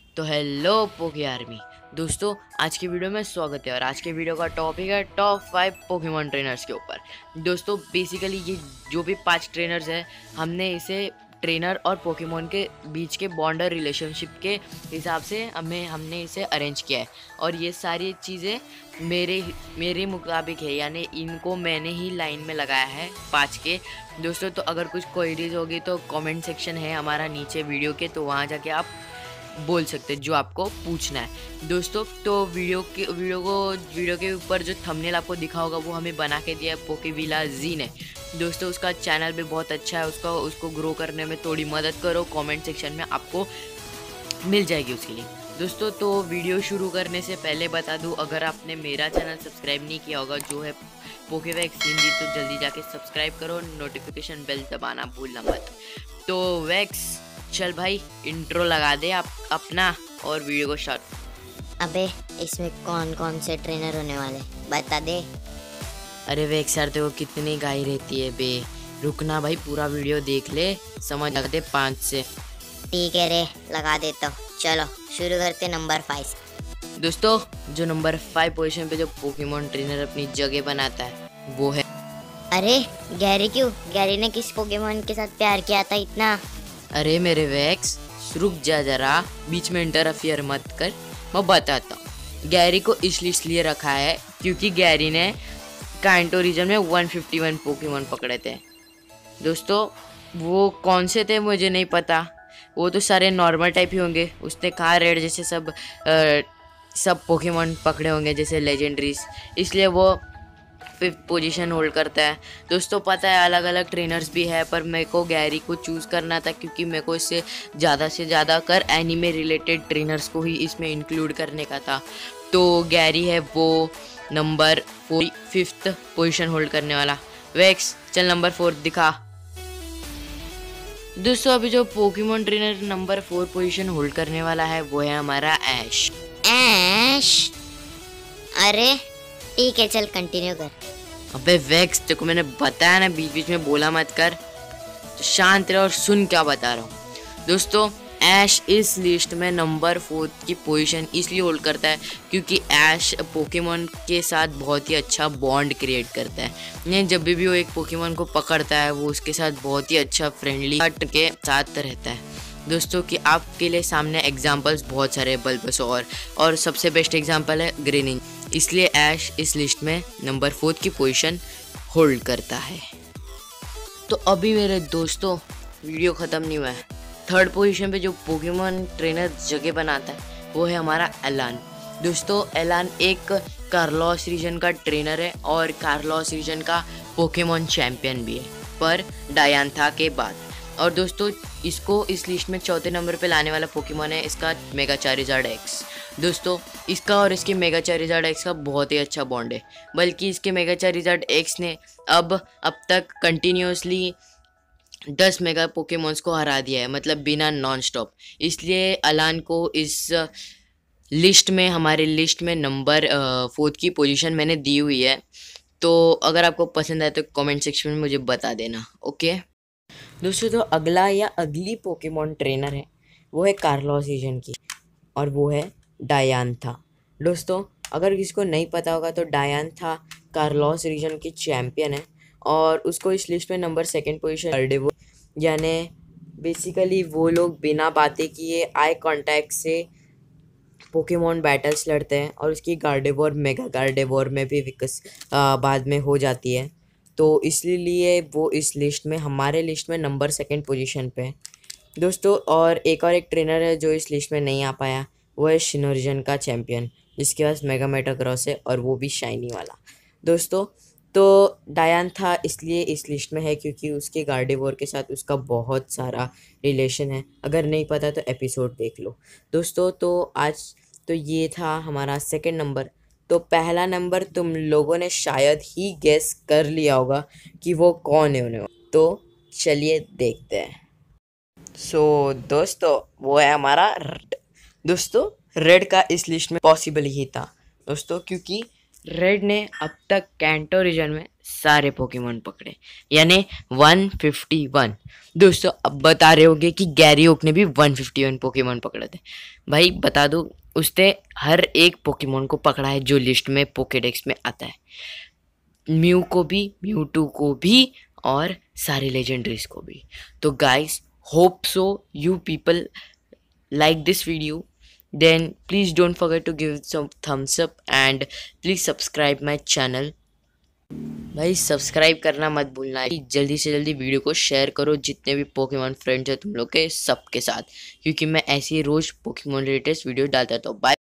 तो हेलो पोके आर्मी दोस्तों, आज की वीडियो में स्वागत है। और आज के वीडियो का टॉपिक है टॉप 5 पोकेमॉन ट्रेनर्स के ऊपर। दोस्तों बेसिकली ये जो भी 5 ट्रेनर्स हैं, हमने इसे ट्रेनर और पोकेमॉन के बीच के बॉन्डर रिलेशनशिप के हिसाब से हमने इसे अरेंज किया है। और ये सारी चीज़ें मेरे मुताबिक है, यानी इनको मैंने ही लाइन में लगाया है 5 के। दोस्तों तो अगर कुछ क्वेरीज होगी तो कमेंट सेक्शन है हमारा नीचे वीडियो के, तो वहाँ जाके आप बोल सकते हैं जो आपको पूछना है। दोस्तों तो वीडियो के ऊपर जो थंबनेल आपको दिखा होगा वो हमें बना के दिया है पोकेविला जी ने। दोस्तों उसका चैनल भी बहुत अच्छा है, उसको ग्रो करने में थोड़ी मदद करो, कमेंट सेक्शन में आपको मिल जाएगी उसके लिए। दोस्तों तो वीडियो शुरू करने से पहले बता दूं, अगर आपने मेरा चैनल सब्सक्राइब नहीं किया होगा जो है पोकेवैक्स हिंदी, तो जल्दी जाके सब्सक्राइब करो, नोटिफिकेशन बेल दबाना भूलना मत। तो वैक्स चल भाई इंट्रो लगा दे आप अपना और वीडियो को स्टार्ट। अबे इसमें कौन कौन से ट्रेनर होने वाले बता दे। अरे वैक्स यार देखो कितनी गाय रहती है बे, रुकना भाई पूरा वीडियो देख ले, समझ लगा दे 5 से। ठीक है रे, लगा देता हूँ। चलो शुरू करते नंबर 5। दोस्तों जो नंबर 5 पोजीशन पे जो पोकेमॉन ट्रेनर अपनी जगह बनाता है वो है, अरे गैरी क्यों? गैरी ने किस पोकेमॉन के साथ प्यार किया था इतना? अरे मेरे वैक्स रुक जा जरा, बीच में इंटरफियर मत कर, मैं बताता हूँ। गैरी को इसलिए रखा है क्योंकि गैरी ने कांटो रीजन में 151 पोकेमॉन पकड़े थे। दोस्तों वो कौन से थे मुझे नहीं पता, वो तो सारे नॉर्मल टाइप ही होंगे। उसने कहा रेड जैसे सब पोकेमॉन पकड़े होंगे जैसे लेजेंडरीज, इसलिए वो 5th पोजीशन होल्ड करता है। दोस्तों पता है अलग अलग ट्रेनर्स भी है, पर मेरे को गैरी को चूज़ करना था क्योंकि मेरे को इससे ज़्यादा कर एनीमे रिलेटेड ट्रेनर्स को ही इसमें इंक्लूड करने का था। तो गैरी है वो नंबर 5th पोजीशन होल्ड करने वाला। वैक्स चल नंबर 4 दिखा। दोस्तों अभी जो Pokemon trainer number 4 position hold करने वाला है वो है हमारा ऐश। ऐश? अरे ठीक है, चल कंटिन्यू कर। अबे वैक्स देखो मैंने बताया ना, बीच बीच में बोला मत कर, तो शांत रहे और सुन क्या बता रहा हूँ। दोस्तों ऐश इस लिस्ट में नंबर 4 की पोजीशन इसलिए होल्ड करता है क्योंकि ऐश पोकेमॉन के साथ बहुत ही अच्छा बॉन्ड क्रिएट करता है। यानी जब भी वो एक पोकेमॉन को पकड़ता है वो उसके साथ बहुत ही अच्छा फ्रेंडली हट के साथ रहता है। दोस्तों कि आपके लिए सामने एग्जांपल्स बहुत सारे बल्बसौर और सबसे बेस्ट एग्जांपल है ग्रीनिंग, इसलिए ऐश इस लिस्ट में नंबर 4 की पोजीशन होल्ड करता है। तो अभी मेरे दोस्तों वीडियो ख़त्म नहीं हुआ है। 3rd पोजीशन पे जो पोकेमॉन ट्रेनर जगह बनाता है वो है हमारा एलान। दोस्तों एलान एक कार्लोस रीजन का ट्रेनर है और कार्लोस रीजन का पोकेमॉन चैम्पियन भी है, पर डायंथा के बाद। और दोस्तों इसको इस लिस्ट में 4थे नंबर पे लाने वाला पोकेमॉन है इसका मेगा चारिज़ार्ड एक्स। दोस्तों इसका और इसके मेगा चारिज़ार्ड एक्स का बहुत ही अच्छा बॉन्ड है, बल्कि इसके मेगा चारिज़ार्ड एक्स ने अब तक कंटिन्यूसली 10 मेगा पोकेमॉन्स को हरा दिया है, मतलब बिना नॉन स्टॉप। इसलिए अलान को इस लिस्ट में हमारे लिस्ट में नंबर 4 की पोजीशन मैंने दी हुई है। तो अगर आपको पसंद आए तो कमेंट सेक्शन में मुझे बता देना, ओके। दोस्तों तो अगला या अगली पोकेमॉन ट्रेनर है वो है कार्लोस रीजन की, और वो है डायंथा। दोस्तों अगर किसी को नहीं पता होगा तो डायंथा कार्लोस रीजन की चैम्पियन है और उसको इस लिस्ट में नंबर 2nd पोजीशन गार्डेवोर, यानी बेसिकली वो लोग बिना बातें किए आई कांटेक्ट से पोकेमॉन बैटल्स लड़ते हैं और उसकी गार्डेवोर मेगा गार्डेवोर में भी बाद में हो जाती है। तो इसलिए वो इस लिस्ट में हमारे लिस्ट में नंबर 2nd पोजीशन पे है। दोस्तों और एक ट्रेनर है जो इस लिस्ट में नहीं आ पाया, वो है शिनोरिजन का चैम्पियन जिसके पास मेगा मेटाक्रॉस है और वो भी शाइनी वाला। दोस्तों तो डायंथा इसलिए इस लिस्ट में है क्योंकि उसके गार्डेवोर के साथ उसका बहुत सारा रिलेशन है। अगर नहीं पता तो एपिसोड देख लो। दोस्तों तो आज तो ये था हमारा 2nd नंबर। तो पहला नंबर तुम लोगों ने शायद ही गेस कर लिया होगा कि वो कौन है उन्हें, तो चलिए देखते हैं। दोस्तों वो है हमारा रेड। दोस्तों रेड का इस लिस्ट में पॉसिबल ही था दोस्तों, क्योंकि रेड ने अब तक कैंटो रीजन में सारे पोकेमोन पकड़े, यानी 151। दोस्तों अब बता रहे होंगे कि गैरी ओक ने भी 151 पोकेमोन पकड़े थे। भाई बता दो, उसने हर एक पोकेमोन को पकड़ा है जो लिस्ट में पोकेडेक्स में आता है, म्यू को भी, म्यूटू को भी, और सारे लेजेंडरीज को भी। तो guys, hope so you people like this video, then please don't forget to give some thumbs up and please subscribe my channel। भाई सब्सक्राइब करना मत भूलना। जल्दी से जल्दी वीडियो को शेयर करो जितने भी पोकेमॉन फ्रेंड्स हैं तुम लोग के सबके साथ, क्योंकि मैं ऐसे ही रोज पोकेमॉन रिलेटेड वीडियो डालता रहता हूँ। बाय।